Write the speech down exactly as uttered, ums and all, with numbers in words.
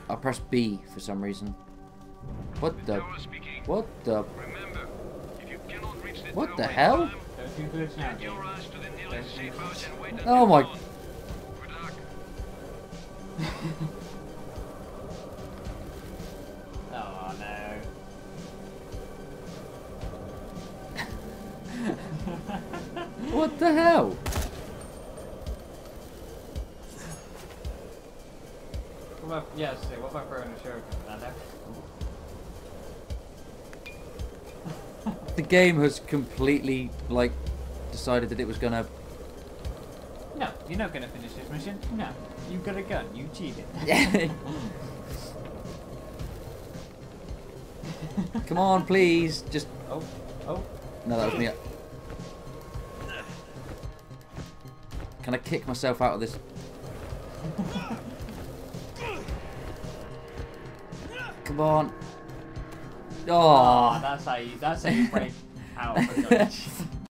I pressed B for some reason. What the? What the? What the hell? Oh my. Oh no. What the hell? What about, yeah, so what about throwing a shuriken? Nando? The game has completely, like, decided that it was gonna... No, you're not gonna finish this mission. No, you got a gun. You cheated. Come on, please. Just... Oh, oh. No, that was me. Can I kick myself out of this? Come on. Oh, Oh. that's how you, that's how you break out of a glitch.